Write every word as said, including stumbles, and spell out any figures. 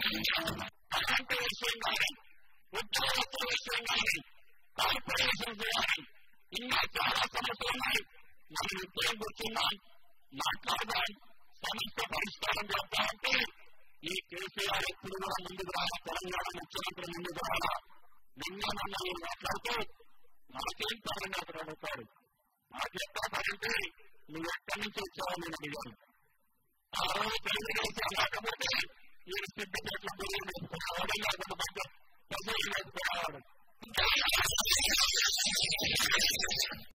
Current విషయం కానీ, ఉద్యోగస్తుల విషయం కానీ, కార్పొరేషన్స్ కానీ, ఇంకా చాలా సమస్యలు ఉన్నాయి. మనం ఇద్దరం కూర్చున్నాం, మాట్లాడదాం, సమస్య పరిష్కారం చేద్దామంటే ఈ కేసీఆర్ ఎప్పుడు కూడా ముందుకు రాలా, తెలంగాణ ముఖ్యమంత్రి ముందుకు రాలా. నిన్న మొన్న మీరు మాట్లాడుతూ నాకేం పరంగా అక్కడ అడుగుతాడు, నాకు ఎక్కడ పరంటే నువ్వు ఎక్కడి నుంచి వచ్చావో నేను అడిగాను. ఆ రోజు తెలుగుదేశం లేకపోతే మీరు సిద్ధిపేటలో బిర్యానీ వేసుకునేవాడు, లేకపోతే ప్రజలు వేసుకునేవాడు.